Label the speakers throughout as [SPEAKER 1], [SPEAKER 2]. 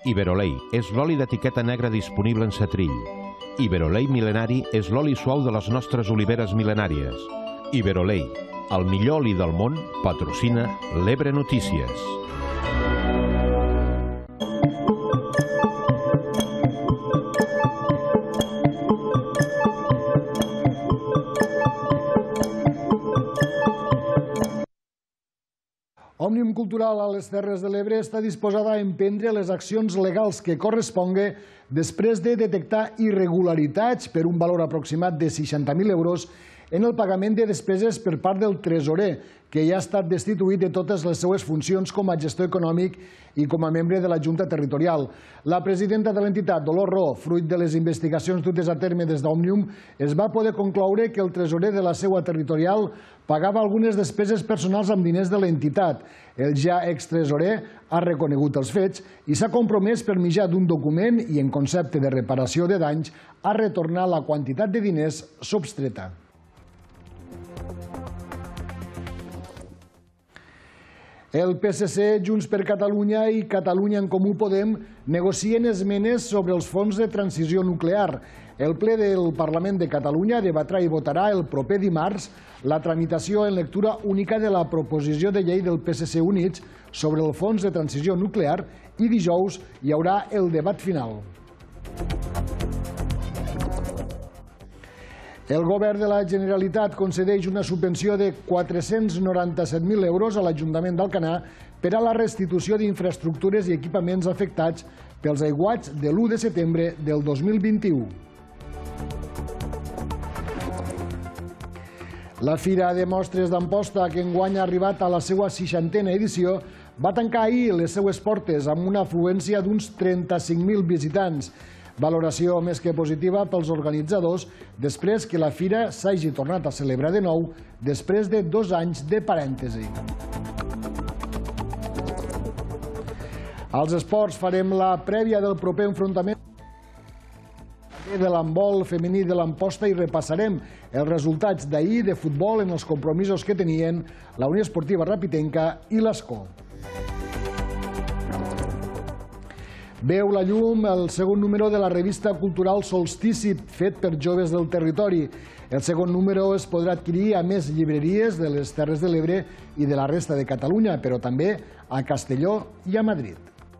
[SPEAKER 1] Iberolei és l'oli d'etiqueta negra disponible en setrill. Iberolei mil·lenari és l'oli suau de les nostres oliveres mil·lenàries. Iberolei, el millor oli del món, patrocina l'Ebre Notícies.
[SPEAKER 2] Òmnium Cultural a les Terres de l'Ebre està disposada a emprendre les accions legals que correspongui després de detectar irregularitats per un valor aproximat de 60.000 euros en el pagament de despeses per part del tresorer, que ja ha estat destituït de totes les seues funcions com a gestor econòmic i com a membre de la Junta Territorial. La presidenta de l'entitat, Dolors Ro, fruit de les investigacions dutes a terme des d'Òmnium, es va poder concloure que el tresorer de la seua territorial pagava algunes despeses personals amb diners de l'entitat. El ja extresorer ha reconegut els fets i s'ha compromès per mitjà d'un document i en concepte de reparació de danys a retornar la quantitat de diners substreta. El PSC, Junts per Catalunya i Catalunya en Comú Podem negocien esmenes sobre els fons de transició nuclear. El ple del Parlament de Catalunya debatrà i votarà el proper dimarts la tramitació en lectura única de la proposició de llei del PSC Units sobre el fons de transició nuclear i dijous hi haurà el debat final. El govern de la Generalitat concedeix una subvenció de 497.000 euros a l'Ajuntament d'Alcanar per a la restitució d'infraestructures i equipaments afectats pels aiguats de l'1 de setembre del 2021. La Fira de Mostres d'Amposta, que enguany ha arribat a la seva 60a edició, va tancar ahir les seues portes amb una afluència d'uns 35.000 visitants. Valoració més que positiva pels organitzadors després que la Fira s'hagi tornat a celebrar de nou després de 2 anys de parèntesi. Als esports farem la prèvia del proper enfrontament de l'handbol femení de l'Amposta i repassarem els resultats d'ahir de futbol en els compromisos que tenien la Unió Esportiva Rapitenca i l'Escó. Veu la llum el segon número de la revista cultural Solstici, fet per joves del territori. El segon número es podrà adquirir a més llibreries de les Terres de l'Ebre i de la resta de Catalunya, però també a Castelló i a Madrid.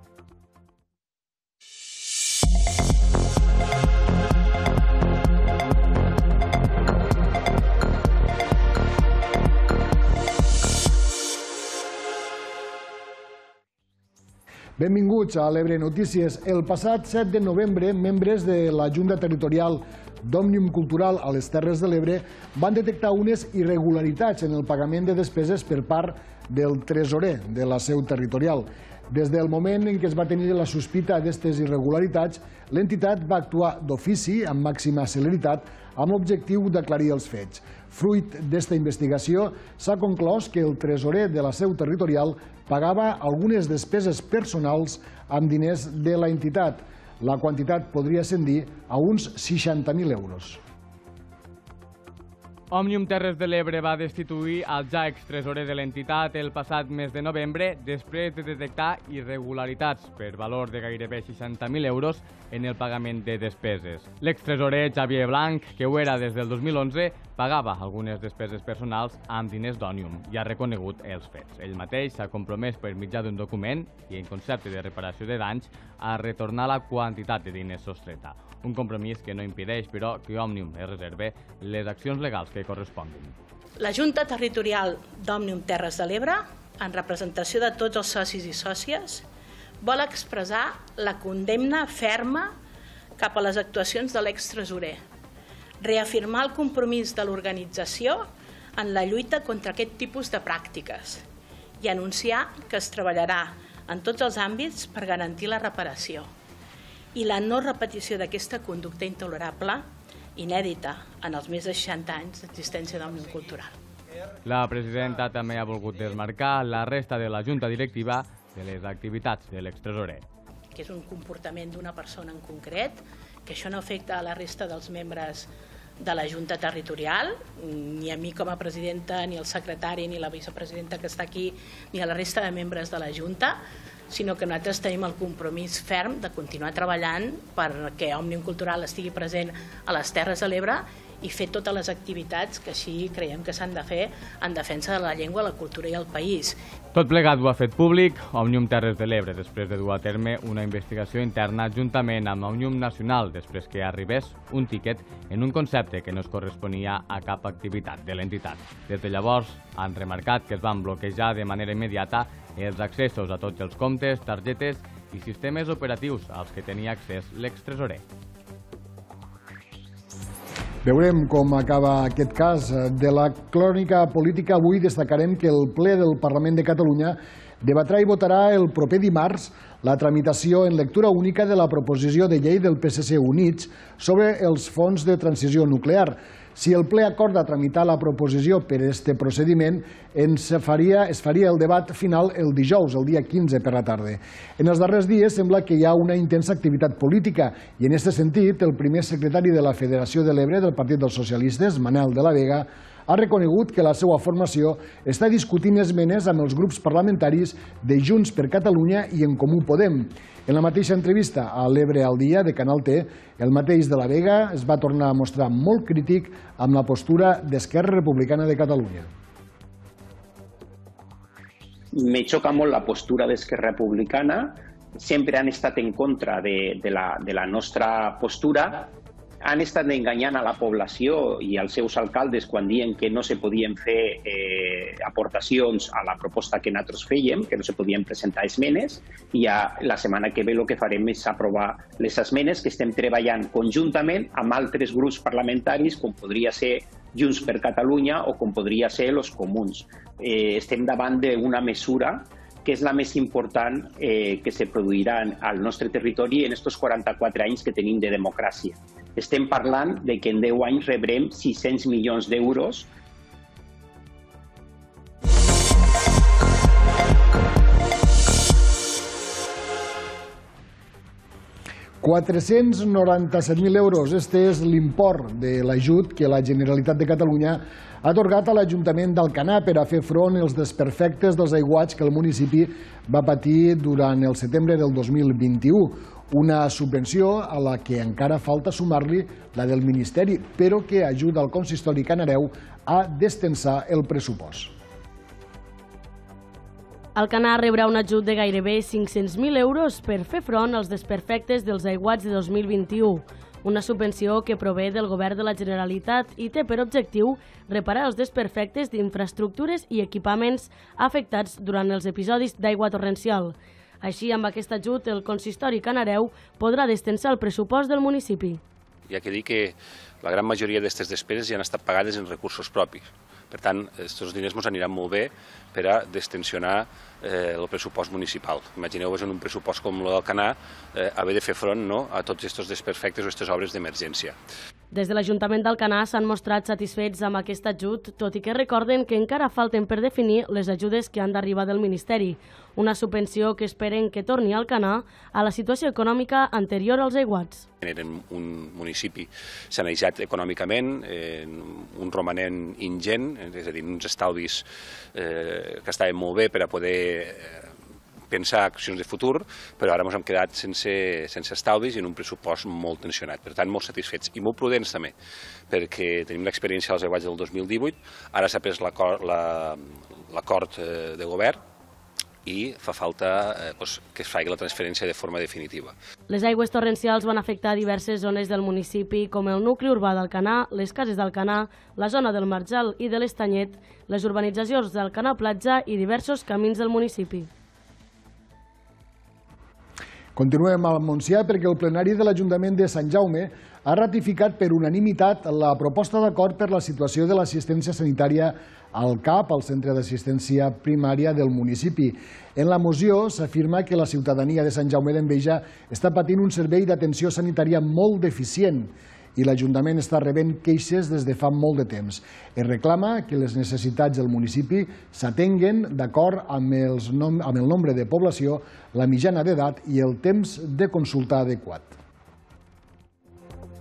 [SPEAKER 2] Benvinguts a l'Ebre Notícies. El passat 7 de novembre, membres de la Junta Territorial d'Òmnium Cultural a les Terres de l'Ebre van detectar unes irregularitats en el pagament de despeses per part del tresorer de la seu territorial. Des del moment en què es va tenir la sospita d'aquestes irregularitats, l'entitat va actuar d'ofici amb màxima celeritat amb l'objectiu d'aclarir els fets. Fruit d'esta investigació, s'ha conclòs que el tresorer de la seu territorial pagava algunes despeses personals amb diners de la entitat. La quantitat podria ascendir a uns 60.000 euros.
[SPEAKER 3] Òmnium Terres de l'Ebre va destituir el ja extresorer de l'entitat el passat mes de novembre després de detectar irregularitats per valor de gairebé 60.000 euros en el pagament de despeses. L'extresorer Xavier Blanc, que ho era des del 2011, pagava algunes despeses personals amb diners d'Òmnium i ha reconegut els fets. Ell mateix s'ha compromès per mitjà d'un document i en concepte de reparació de danys a retornar la quantitat de diners sostreta. Un compromís que no impedeix, però, que Òmnium es reserve les accions legals que corresponguin.
[SPEAKER 4] La Junta Territorial d'Òmnium Terres de l'Ebre, en representació de tots els socis i sòcies, vol expressar la condemna ferma cap a les actuacions de l'extresorer, reafirmar el compromís de l'organització en la lluita contra aquest tipus de pràctiques i anunciar que es treballarà en tots els àmbits per garantir la reparació i la no repetició d'aquesta conducta intolerable inèdita en els més de 60 anys d'existència d'Òmnium Cultural.
[SPEAKER 3] La presidenta també ha volgut desmarcar la resta de la Junta Directiva de les activitats de l'extresorer.
[SPEAKER 4] Que és un comportament d'una persona en concret, que això no afecta a la resta dels membres de la Junta Territorial, ni a mi com a presidenta, ni al secretari, ni la vicepresidenta que està aquí, ni a la resta de membres de la Junta. sinó que nosaltres tenim el compromís ferm de continuar treballant perquè Òmnium Cultural estigui present a les Terres de l'Ebre i fer totes les activitats que així creiem que s'han de fer en defensa de la llengua, la cultura i el país.
[SPEAKER 3] Tot plegat ho ha fet públic Òmnium Terres de l'Ebre, després de dur a terme una investigació interna juntament amb Òmnium Nacional, després que arribés un tiquet en un concepte que no es corresponia a cap activitat de l'entitat. Des de llavors han remarcat que es van bloquejar de manera immediata els accessos a tots els comptes, targetes i sistemes operatius als que tenia accés l'extresorer.
[SPEAKER 2] Veurem com acaba aquest cas. De la crònica política avui destacarem que el ple del Parlament de Catalunya debatrà i votarà el proper dimarts la tramitació en lectura única de la proposició de llei del PSC Units sobre els fons de transició nuclear. Si el ple acorda tramitar la proposició per aquest procediment, es faria el debat final el dijous, el dia 15 per la tarda. En els darrers dies sembla que hi ha una intensa activitat política i en aquest sentit el primer secretari de la Federació de l'Ebre del Partit dels Socialistes, Manel de la Vega, ha reconegut que la seva formació està discutint esmenes amb els grups parlamentaris de Junts per Catalunya i En Comú Podem. En la mateixa entrevista a l'Ebre al dia de Canal T, el mateix de la Vega es va tornar a mostrar molt crític amb la postura d'Esquerra Republicana de Catalunya.
[SPEAKER 5] Me xoca molt la postura d'Esquerra Republicana. Sempre han estat en contra de la nostra postura. Han estat enganyant a la població i als seus alcaldes quan diuen que no se podien fer aportacions a la proposta que nosaltres fèiem, que no se podien presentar esmenes, i la setmana que ve el que farem és aprovar les esmenes que estem treballant conjuntament amb altres grups parlamentaris, com podria ser Junts per Catalunya o com podria ser els Comuns. Estem davant d'una mesura que és la més important que se produirà al nostre territori en aquests 44 anys que tenim de democràcia. Estem parlant de que en 10 anys rebrem 600 milions d'euros.
[SPEAKER 2] €497.000. Este és l'import de l'ajut que la Generalitat de Catalunya ha atorgat a l'Ajuntament d'Alcanar per a fer front als desperfectes dels aiguats que el municipi va patir durant el setembre del 2021. Una subvenció a la que encara falta sumar-li la del Ministeri, però que ajuda el consistori canareu a destensar el pressupost.
[SPEAKER 6] Alcanar rebrà un ajut de gairebé 500.000 euros per fer front als desperfectes dels aiguats de 2021, una subvenció que prové del Govern de la Generalitat i té per objectiu reparar els desperfectes d'infraestructures i equipaments afectats durant els episodis d'aigua torrencial. Així, amb aquest ajut, el consistori canareu podrà destensar el pressupost del municipi.
[SPEAKER 7] Hi ha que dir que la gran majoria d'aquestes despeses ja han estat pagades en recursos propis. Per tant, aquests diners ens aniran molt bé per a destensionar el pressupost municipal. Imagineu-vos en un pressupost com el d'Alcanar haver de fer front a tots aquests desperfectes o aquestes obres d'emergència.
[SPEAKER 6] Des de l'Ajuntament d'Alcanar s'han mostrat satisfets amb aquest ajut, tot i que recorden que encara falten per definir les ajudes que han d'arribar del Ministeri, una subvenció que esperen que torni a Alcanar a la situació econòmica anterior als aiguats.
[SPEAKER 7] Eren un municipi sanejat econòmicament, un romanent ingent, és a dir, uns estalvis que estaven molt bé per a poder pensar accions de futur, però ara ens hem quedat sense estalvis i en un pressupost molt tensionat. Per tant, molt satisfets i molt prudents també, perquè tenim l'experiència dels aiguats del 2018, ara s'ha pres l'acord de govern i fa falta que es faci la transferència de forma definitiva.
[SPEAKER 6] Les aigües torrencials van afectar diverses zones del municipi, com el nucli urbà d'Alcanar, les cases d'Alcanar, la zona del Marjal i de l'Estanyet, les urbanitzacions d'Alcanar Platja i diversos camins del municipi.
[SPEAKER 2] Continuem al Montsià perquè el plenari de l'Ajuntament de Sant Jaume ha ratificat per unanimitat la proposta d'acord per la situació de l'assistència sanitària al CAP, al Centre d'Assistència Primària del municipi. En la moció s'afirma que la ciutadania de Sant Jaume d'Enveja està patint un servei d'atenció sanitària molt deficient i l'Ajuntament està rebent queixes des de fa molt de temps. Es reclama que les necessitats del municipi s'atenguen d'acord amb el nombre de població, la mitjana d'edat i el temps de consulta adequat.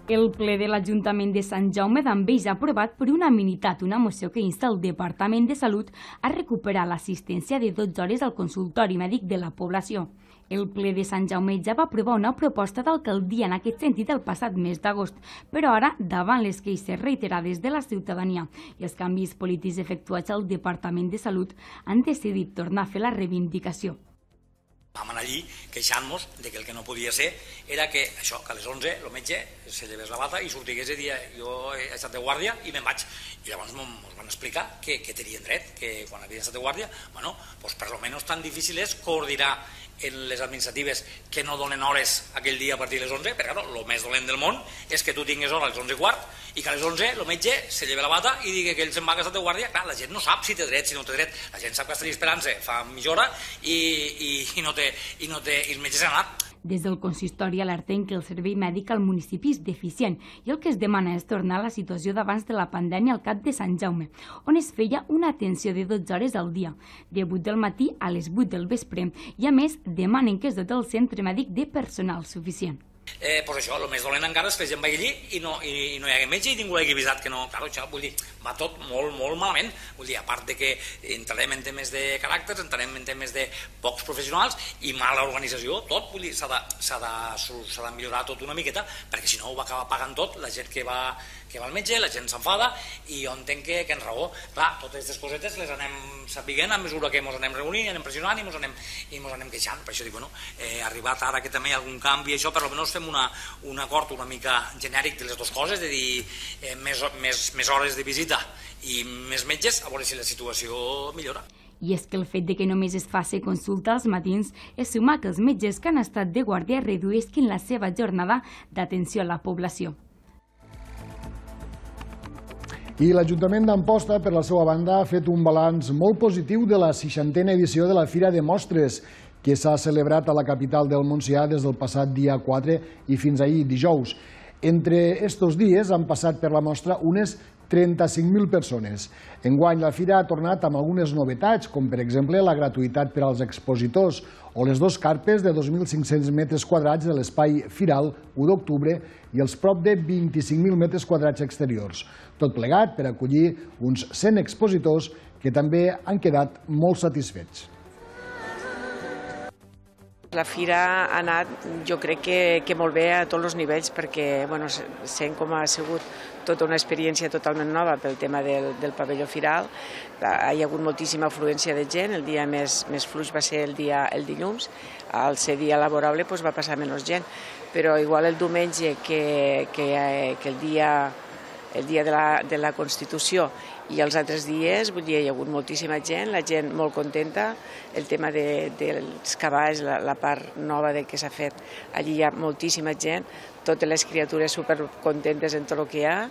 [SPEAKER 8] El ple de l'Ajuntament de Sant Jaume d'Enveja ha aprovat per unanimitat una moció que insta el Departament de Salut a recuperar l'assistència de 12 hores al consultori mèdic de la població. El ple de Sant Jaume ja va aprovar una proposta d'alcaldia en aquest sentit el passat mes d'agost, però ara, davant les queixes reiterades de la ciutadania i els canvis polítics efectuats al Departament de Salut, han decidit tornar a fer la reivindicació.
[SPEAKER 9] Vam anar allí queixant-nos que el que no podia ser era que això, que a les 11 el metge se llevés la bata i sortigués i dia jo he estat de guàrdia i me'n vaig. I llavors ens van explicar que tenien dret, que quan havien estat de guàrdia, bueno, pues per lo menos tan difícil és coordinar en les administratives que no donen hores aquell dia a partir de les 11, perquè el més dolent del món és que tu tingues hora a les 11:15 i que a les 11 el metge se lleve la bata i digui que ell se'n va a estar de guàrdia. Clar, la gent no sap si té dret, si no té dret. La gent sap que estaria esperant-se fa mitja hora i el metge s'ha anat.
[SPEAKER 8] Des del consistori alerten que el servei mèdic al municipi és deficient i el que es demana és tornar a la situació d'abans de la pandèmia al CAP de Sant Jaume, on es feia una atenció de 12 hores al dia, de 8 del matí a les 8 del vespre, i a més demanen que es doti el centre mèdic de personal suficient.
[SPEAKER 9] Pues això, el més dolent encara és que gent vagi allí i no hi hagi metge i ningú l'hagi avisat que no, clar, això, vull dir, va tot molt malament, vull dir, a part de que entrarem en temes de caràcters, entrarem en temes de pocs professionals i mala organització, tot, vull dir, s'ha de millorar tot una miqueta, perquè si no ho va acabar pagant tot la gent que va al metge, la gent s'enfada i jo entenc que en raó. Clar, totes aquestes cosetes les anem sapiguent a mesura que ens anem reunint, anem pressionant i ens anem queixant. Per això dic, bueno, arribat ara que també hi ha algun canvi, això, per almenys fem un acord una mica genèric de les dues coses, de dir més hores de visita i més metges, a veure si la situació millora.
[SPEAKER 8] I és que el fet de que només es faci consulta als matins es suma que els metges que han estat de guàrdia reduïsquin la seva jornada d'atenció a la població.
[SPEAKER 2] I l'Ajuntament d'Amposta, per la seva banda, ha fet un balanç molt positiu de la 60a edició de la Fira de Mostres, que s'ha celebrat a la capital del Montsià des del passat dia 4 i fins ahir dijous. Entre estos dies han passat per la mostra unes 35.000 persones. Enguany la fira ha tornat amb algunes novetats, com per exemple la gratuïtat per als expositors o les 2 carpes de 2.500 metres quadrats de l'espai Firal 1 d'octubre i els prop de 25.000 metres quadrats exteriors. Tot plegat per acollir uns 100 expositors que també han quedat molt satisfets.
[SPEAKER 10] La fira ha anat, jo crec que molt bé a tots els nivells, perquè sent com ha sigut tota una experiència totalment nova pel tema del pavelló Firal. Hi ha hagut moltíssima afluència de gent, el dia més fluix va ser el dilluns, al ser dia laborable va passar menys gent, però igual el diumenge que el dia de la Constitució i els altres dies, vull dir, hi ha hagut moltíssima gent, la gent molt contenta, el tema dels cavalls, la part nova que s'ha fet, allí hi ha moltíssima gent, totes les criatures supercontentes en tot el que hi ha.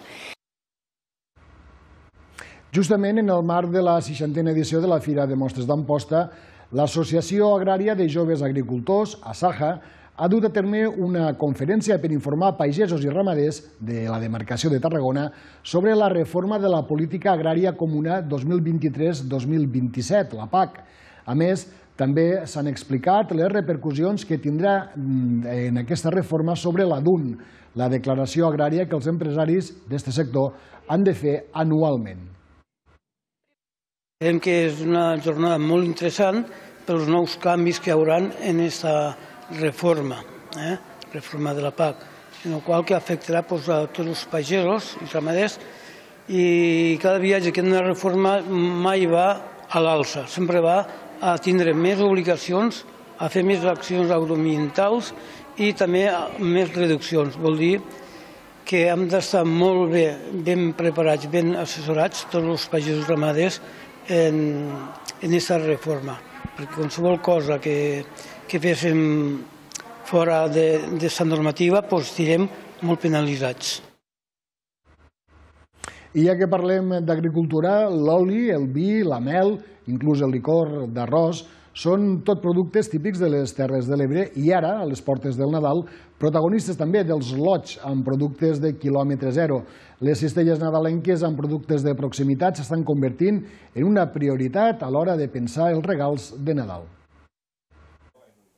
[SPEAKER 2] Justament en el marc de la 60a edició de la Fira de Mostres d'Amposta, l'Associació Agrària de Joves Agricultors, ASAJA, ha dut a terme una conferència per informar pagesos i ramaders de la demarcació de Tarragona sobre la reforma de la Política Agrària Comuna 2023-2027, la PAC. A més, també s'han explicat les repercussions que tindrà en aquesta reforma sobre la DUN, la declaració agrària que els empresaris d'aquest sector han de fer anualment.
[SPEAKER 11] Creiem que és una jornada molt interessant pels nous canvis que hi haurà en aquesta reforma de la PAC, en el qual que afectarà a tots els pagesos i ramaders, i cada viatge que una reforma mai va a l'alça, sempre va a tindre més obligacions, a fer més accions agroambientals i també més reduccions. Vol dir que hem d'estar molt bé, ben preparats, ben assessorats, tots els pagesos ramaders en aquesta reforma, perquè qualsevol cosa que féssim fora d'aquesta normativa estarem molt penalitzats.
[SPEAKER 2] I ja que parlem d'agricultura, l'oli, el vi, la mel, inclús el licor d'arròs, són tot productes típics de les Terres de l'Ebre i ara, a les portes del Nadal, protagonistes també dels lots amb productes de quilòmetre zero. Les cistelles nadalenques amb productes de proximitat s'estan convertint en una prioritat a l'hora de pensar els regals de Nadal.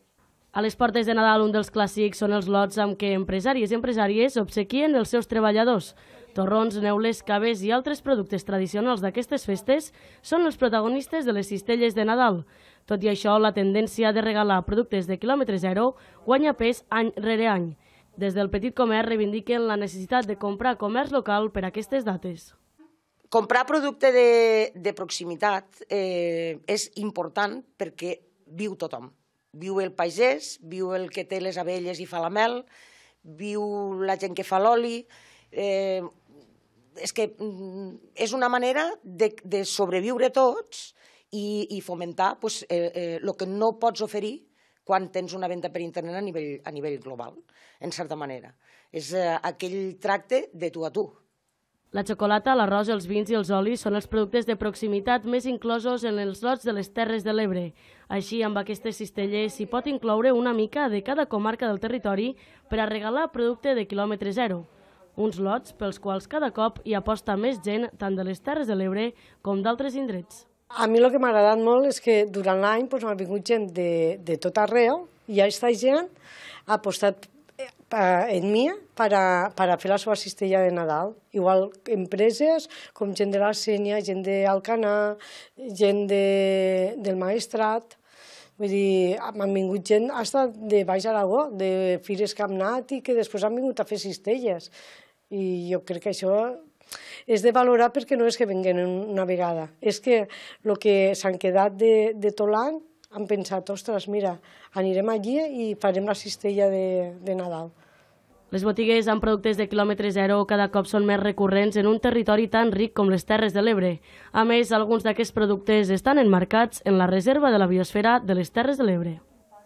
[SPEAKER 6] A les portes de Nadal, un dels clàssics són els lots amb què empresaris i empresàries obsequien els seus treballadors. Torrons, neules, caves i altres productes tradicionals d'aquestes festes són els protagonistes de les cistelles de Nadal. Tot i això, la tendència de regalar productes de quilòmetre zero guanya pes any rere any. Des del petit comerç reivindiquen la necessitat de comprar comerç local per a aquestes dates.
[SPEAKER 12] Comprar producte de proximitat és important perquè viu tothom. Viu el pagès, viu el que té les abelles i fa la mel, viu la gent que fa l'oli. És que és una manera de sobreviure tots i fomentar el que no pots oferir quan tens una venda per internet a nivell global, en certa manera. És aquell tracte de tu a tu.
[SPEAKER 6] La xocolata, l'arròs, els vins i els olis són els productes de proximitat més inclosos en els lots de les Terres de l'Ebre. Així, amb aquestes cistelles s'hi pot incloure una mica de cada comarca del territori per a regalar producte de quilòmetre zero. Uns lots pels quals cada cop hi aposta més gent tant de les Terres de l'Ebre com d'altres indrets.
[SPEAKER 13] A mi el que m'ha agradat molt és que durant l'any m'ha vingut gent de tot arreu i aquesta gent ha apostat en mi per a fer la seva cistella de Nadal. Igual empreses com gent de la Sénia, gent d'Alcanar, gent del Maestrat. Vull dir, m'han vingut gent de Baix Aragó, de fires que hem anat i que després han vingut a fer cistelles. I jo crec que això és de valorar perquè no és que venguen una vegada. És que el que s'han quedat de tot l'any han pensat, ostres, mira, anirem allí i farem la cistella de Nadal.
[SPEAKER 6] Les botigues amb productes de quilòmetre zero cada cop són més recurrents en un territori tan ric com les Terres de l'Ebre. A més, alguns d'aquests productes estan emmarcats en la reserva de la biosfera de les Terres de l'Ebre.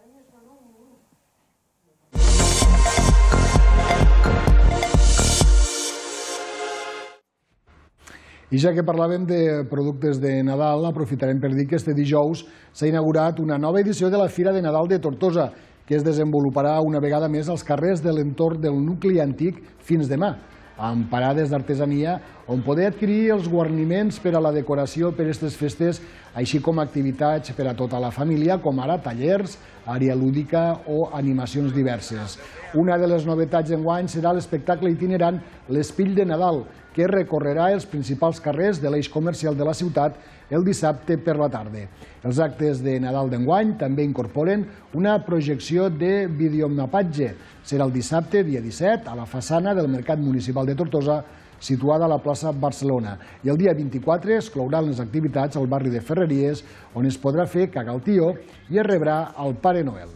[SPEAKER 2] I ja que parlàvem de productes de Nadal, aprofitarem per dir que este dijous s'ha inaugurat una nova edició de la Fira de Nadal de Tortosa, que es desenvoluparà una vegada més als carrers de l'entorn del nucli antic fins demà, amb parades d'artesania on poder adquirir els guarniments per a la decoració per a aquestes festes, així com activitats per a tota la família, com ara tallers, àrea lúdica o animacions diverses. Una de les novetats d'enguany serà l'espectacle itinerant L'Espill de Nadal, que recorrerà els principals carrers de l'eix comercial de la ciutat el dissabte per la tarda. Els actes de Nadal d'enguany també incorporen una projecció de videomapatge. Serà el dissabte, dia 17, a la façana del Mercat Municipal de Tortosa, situada a la plaça Barcelona. I el dia 24 es clouran les activitats al barri de Ferreries, on es podrà fer cagaltió i es rebrà el Pare Noel.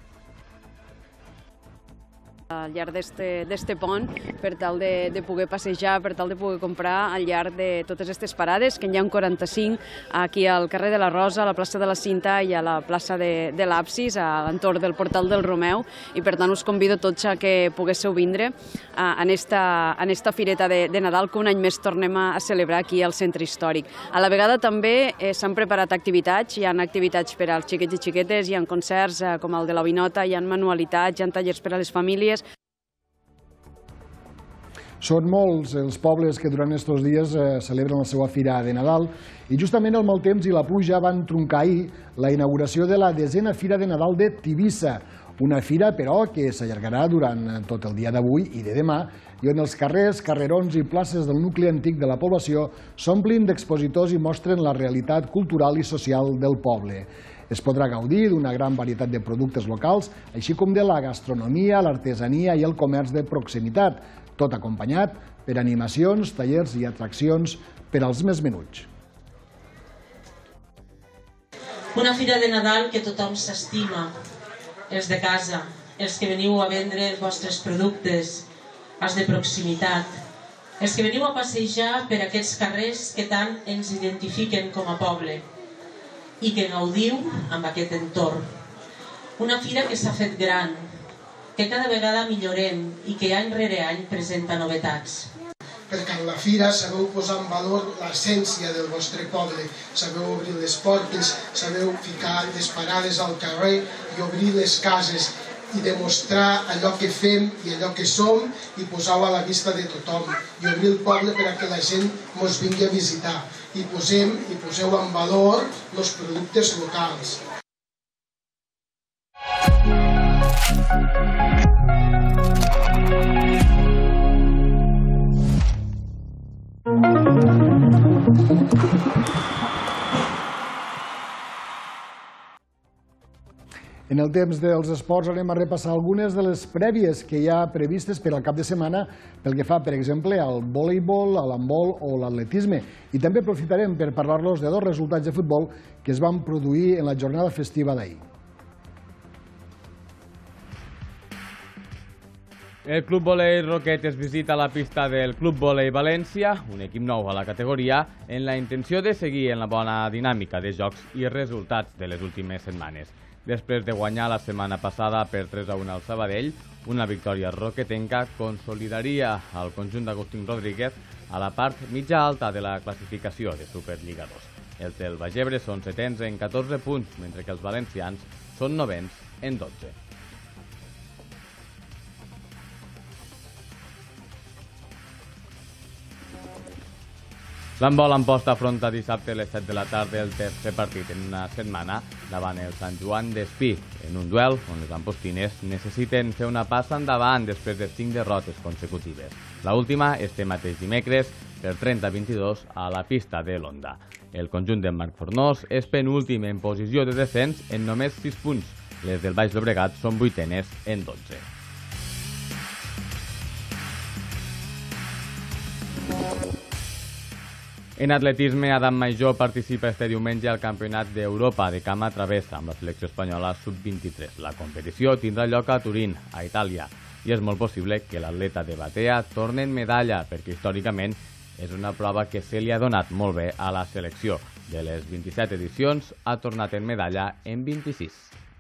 [SPEAKER 14] Al llarg d'este pont, per tal de poder passejar, per tal de poder comprar al llarg de totes aquestes parades, que n'hi ha un 45 aquí al carrer de la Rosa, a la plaça de la Cinta i a la plaça de l'Absis, a l'entorn del portal del Romeu, i per tant us convido tots a que poguéssiu vindre en esta fireta de Nadal que un any més tornem a celebrar aquí al centre històric. A la vegada també s'han preparat activitats, hi ha activitats per als xiquets i xiquetes, hi ha concerts com el de la Vinota, hi ha manualitats, hi ha tallers per a les famílies.
[SPEAKER 2] Són molts els pobles que durant aquests dies celebren la seva fira de Nadal i justament el mal temps i la pluja van truncar ahir la inauguració de la 10a Fira de Nadal de Tivissa, una fira però que s'allargarà durant tot el dia d'avui i de demà i on els carrers, carrerons i places del nucli antic de la població s'omplin d'expositors i mostren la realitat cultural i social del poble. Es podrà gaudir d'una gran varietat de productes locals, així com de la gastronomia, l'artesania i el comerç de proximitat, tot acompanyat per animacions, tallers i atraccions per als més menuts.
[SPEAKER 15] Una fira de Nadal que tothom s'estima, els de casa, els que veniu a vendre els vostres productes, els de proximitat, els que veniu a passejar per aquests carrers que tant ens identifiquen com a poble i que gaudiu amb aquest entorn. Una fira que s'ha fet gran, que cada vegada millorem i que any rere any presenta novetats.
[SPEAKER 16] Perquè en la fira sabeu posar en valor l'essència del vostre poble, sabeu obrir les portes, sabeu ficar les parades al carrer i obrir les cases i demostrar allò que fem i allò que som i posar-ho a la vista de tothom i obrir el poble perquè la gent ens vingui a visitar i poseu en valor els productes locals.
[SPEAKER 2] En el temps dels esports anem a repassar algunes de les prèvies que hi ha previstes per al cap de setmana pel que fa, per exemple, al voleibol, a l'handbol o l'atletisme. I també aprofitarem per parlar-los de dos resultats de futbol que es van produir en la jornada festiva d'ahir.
[SPEAKER 3] El Club Volei Roquetes visita la pista del Club Volei València, un equip nou a la categoria, en la intenció de seguir en la bona dinàmica de jocs i resultats de les últimes setmanes. Després de guanyar la setmana passada per 3-1 al Sabadell, una victòria roquetenca consolidaria el conjunt d'Agustín Rodríguez a la part mitja alta de la classificació de Superliga 2. Els del Bagebre són setens en 14 punts, mentre que els valencians són novens en 12. L'handbol Amposta afronta dissabte a les 7 de la tarda el tercer partit en una setmana davant el Sant Joan d'Espí, en un duel on les ampostines necessiten fer una passa endavant després de 5 derrotes consecutives. L'última este mateix dimecres per 30-22 a la pista de l'Onda. El conjunt de Marc Fornós és penúltim en posició de descens en només 6 punts. Les del Baix Llobregat són vuitenes en 12. En atletisme, Adam Major participa este diumenge al Campionat d'Europa de cama travessa amb la selecció espanyola sub-23. La competició tindrà lloc a Turín, a Itàlia, i és molt possible que l'atleta de Batea torni en medalla, perquè històricament és una prova que se li ha donat molt bé a la selecció. De les 27 edicions, ha tornat en medalla en 26.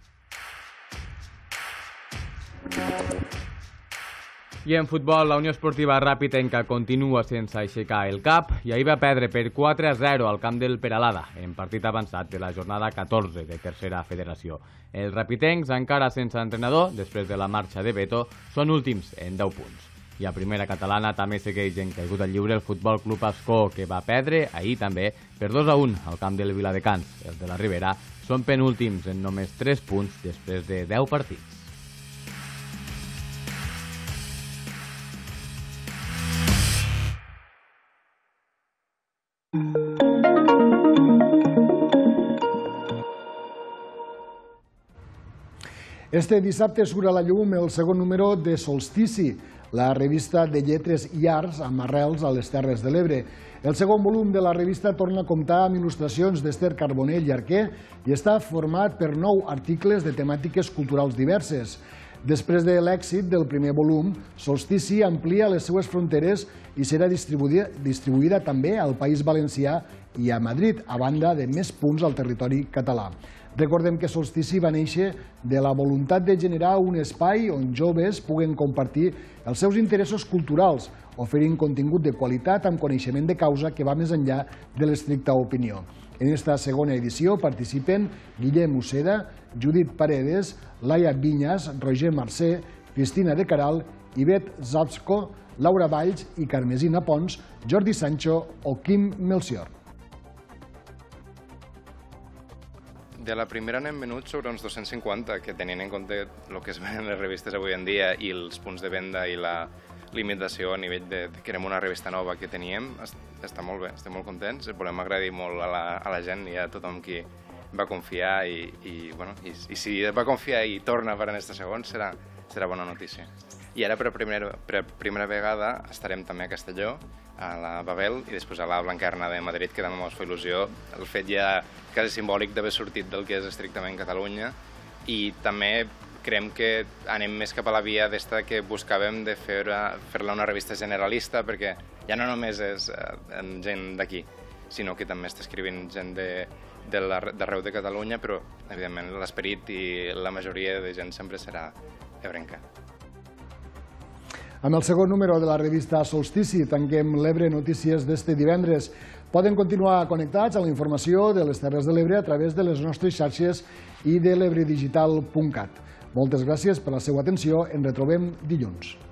[SPEAKER 3] I en futbol, la Unió Esportiva Ràpitenca continua sense aixecar el cap i ahir va perdre per 4-0 al camp del Peralada, en partit avançat de la jornada 14 de Tercera Federació. Els ràpitencs, encara sense entrenador, després de la marxa de Beto, són últims en 10 punts. I a primera catalana també segueix en caiguda lliure el Futbol Club Ascó, que va perdre ahir també per 2-1 al camp del Viladecans. Els de la Ribera són penúltims en només 3 punts després de 10 partits.
[SPEAKER 2] Este dissabte surt a la llum el segon número de Solstici, la revista de lletres i arts amb arrels a les Terres de l'Ebre. El segon volum de la revista torna a comptar amb il·lustracions d'Ester Carbonell i Arquer i està format per 9 articles de temàtiques culturals diverses. Després de l'èxit del primer volum, Solstici amplia les seues fronteres i serà distribuïda també al País Valencià i a Madrid, a banda de més punts al territori català. Recordem que Solstici va néixer de la voluntat de generar un espai on joves puguen compartir els seus interessos culturals, oferint contingut de qualitat amb coneixement de causa que va més enllà de l'estricta opinió. En esta segona edició participen Guillem Uceda, Judit Paredes, Laia Vinyas, Roger Mercè, Cristina de Caral, Ivet Zapsko, Laura Valls i Carmesina Pons, Jordi Sancho o Quim Melcior.
[SPEAKER 17] De la primera n'hem venut sobre uns 250, que tenint en compte el que es venen les revistes avui en dia i els punts de venda i la limitació a nivell de que érem una revista nova que teníem, està molt bé, estem molt contents. Volem agrair molt a la gent i a tothom qui va confiar i si va confiar i torna per en este segon serà bona notícia. I ara per primera vegada estarem també a Castelló, a la Babel i després a la Blanquerna de Madrid, que també ens fa il·lusió. El fet ja quasi simbòlic d'haver sortit del que és estrictament Catalunya i també creiem que anem més cap a la via d'esta que buscàvem de fer-la una revista generalista, perquè ja no només és gent d'aquí, sinó que també està escrivint gent d'arreu de Catalunya, però evidentment l'esperit i la majoria de gent sempre serà ebrenca.
[SPEAKER 2] Amb el segon número de la revista Solstici tanquem l'Ebre Notícies d'este divendres. Poden continuar connectats a la informació de les Terres de l'Ebre a través de les nostres xarxes i de l'ebredigital.cat. Moltes gràcies per la seva atenció. Ens retrobem dilluns.